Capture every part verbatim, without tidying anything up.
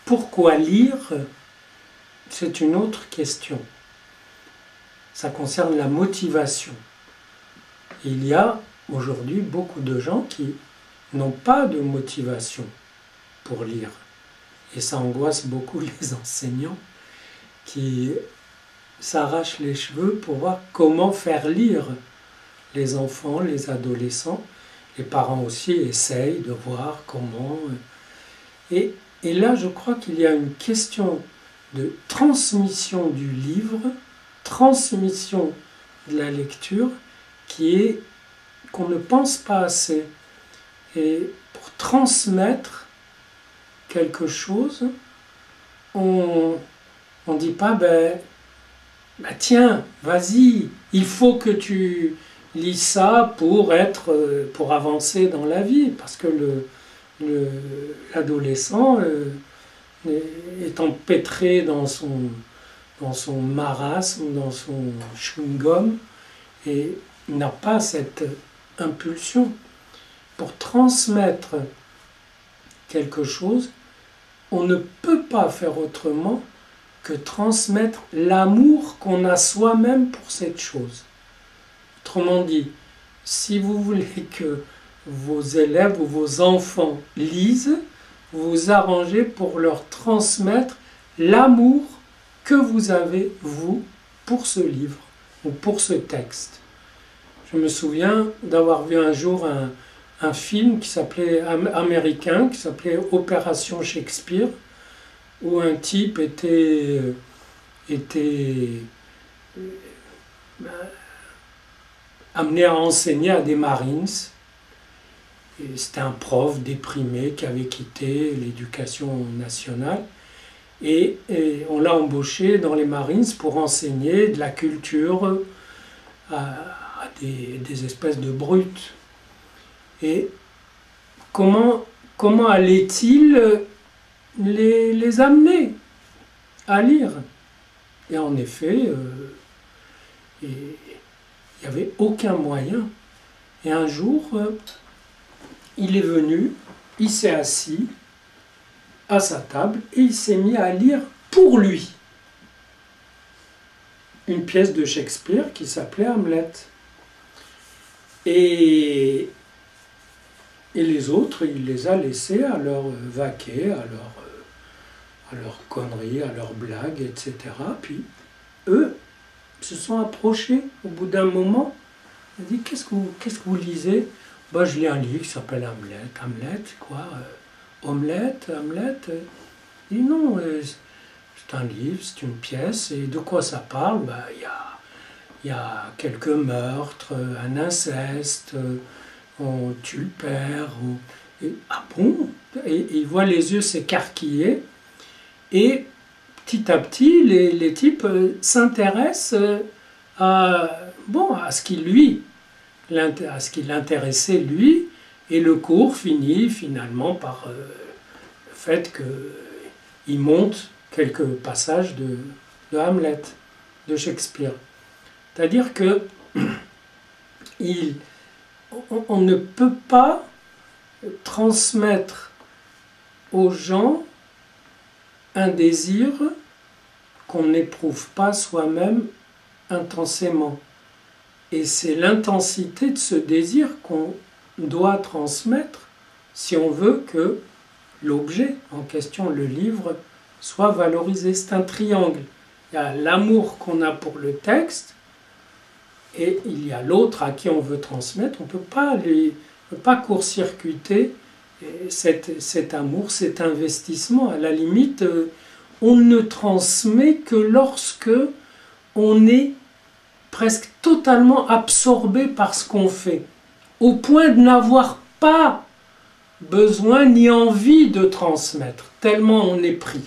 pourquoi lire, c'est une autre question. Ça concerne la motivation. Il y a aujourd'hui beaucoup de gens qui n'ont pas de motivation pour lire. Et ça angoisse beaucoup les enseignants qui s'arrachent les cheveux pour voir comment faire lire les enfants, les adolescents. Les parents aussi essayent de voir comment. Et, et là, je crois qu'il y a une question de transmission du livre, transmission de la lecture, qui est qu'on ne pense pas assez. Et pour transmettre quelque chose, on ne dit pas, ben, ben tiens, vas-y, il faut que tu lis ça pour être, pour avancer dans la vie, parce que le, le, l'adolescent euh, est empêtré dans son, dans son marasme, dans son chewing-gum, et n'a pas cette impulsion. Pour transmettre quelque chose, on ne peut pas faire autrement que transmettre l'amour qu'on a soi-même pour cette chose. Autrement dit, si vous voulez que vos élèves ou vos enfants lisent, vous vous arrangez pour leur transmettre l'amour que vous avez, vous, pour ce livre ou pour ce texte. Je me souviens d'avoir vu un jour un, un film qui s'appelait américain, qui s'appelait Opération Shakespeare, où un type était, était amené à enseigner à des Marines. C'était un prof déprimé qui avait quitté l'éducation nationale. Et, et on l'a embauché dans les Marines pour enseigner de la culture à, à des, des espèces de brutes. Et comment, comment allait-il les, les amener à lire? Et en effet, euh, et, il n'y avait aucun moyen. Et un jour, euh, il est venu, il s'est assis à sa table et il s'est mis à lire pour lui une pièce de Shakespeare qui s'appelait Hamlet. Et, et les autres, il les a laissés à leur vaquer, à leur, à leur conneries, à leurs blagues, et cetera. Puis eux se sont approchés au bout d'un moment. Il a dit, qu'est-ce que vous, qu'est-ce que vous lisez? Bah, je lis un livre qui s'appelle Hamlet. Hamlet, quoi euh, Omelette, Hamlet euh. Il dit non, euh, c'est un livre, c'est une pièce. Et de quoi ça parle? Bah, il y a, il y a quelques meurtres, un inceste, euh, on tue le père. Ou, et, ah bon? Et, et il voit les yeux s'écarquiller. Et petit à petit, les, les types euh, s'intéressent euh, à, bon, à ce qui lui, à ce qui l'intéressait lui, et le cours finit finalement par euh, le fait qu'il monte quelques passages de, de Hamlet, de Shakespeare. C'est-à-dire que il, on, on ne peut pas transmettre aux gens un désir qu'on n'éprouve pas soi-même intensément. Et c'est l'intensité de ce désir qu'on doit transmettre si on veut que l'objet en question, le livre, soit valorisé. C'est un triangle. Il y a l'amour qu'on a pour le texte et il y a l'autre à qui on veut transmettre. On ne peut pas, lui, on peut pas court-circuiter cet, cet amour, cet investissement. À la limite, on ne transmet que lorsque on est presque totalement absorbé par ce qu'on fait, au point de n'avoir pas besoin ni envie de transmettre, tellement on est pris.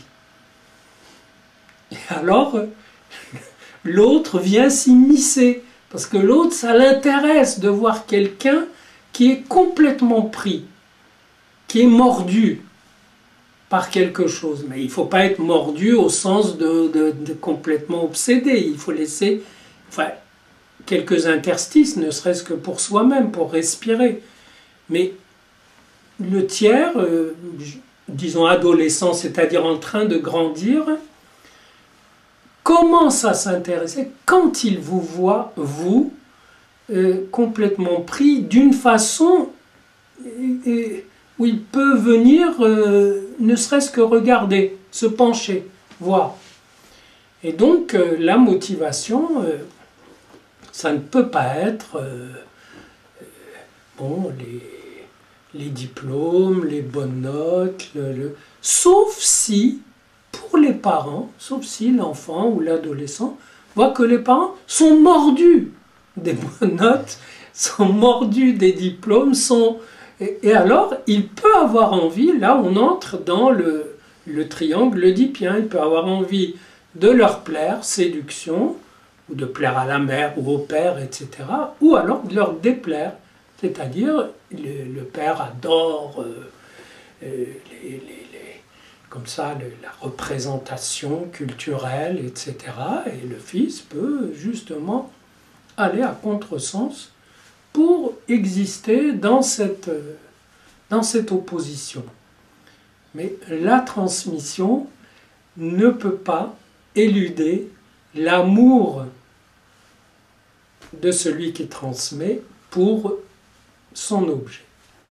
Et alors, l'autre vient s'immiscer, parce que l'autre, ça l'intéresse de voir quelqu'un qui est complètement pris, qui est mordu par quelque chose. Mais il ne faut pas être mordu au sens de, de, de complètement obsédé, il faut laisser... Enfin, quelques interstices, ne serait-ce que pour soi-même, pour respirer. Mais le tiers, euh, disons adolescent, c'est-à-dire en train de grandir, commence à s'intéresser quand il vous voit, vous, euh, complètement pris d'une façon euh, où il peut venir, euh, ne serait-ce que regarder, se pencher, voir. Et donc, euh, la motivation, euh, ça ne peut pas être euh, euh, bon, les, les diplômes, les bonnes notes, le, le, sauf si, pour les parents, sauf si l'enfant ou l'adolescent voit que les parents sont mordus des bonnes notes, sont mordus des diplômes, sont, et, et alors il peut avoir envie, là on entre dans le, le triangle oedipien, il peut avoir envie de leur plaire, séduction, ou de plaire à la mère ou au père, et cetera, ou alors de leur déplaire, c'est-à-dire le, le père adore euh, euh, les, les, les, comme ça le, la représentation culturelle, et cetera, et le fils peut justement aller à contresens pour exister dans cette, dans cette opposition. Mais la transmission ne peut pas éluder l'amour de celui qui transmet pour son objet.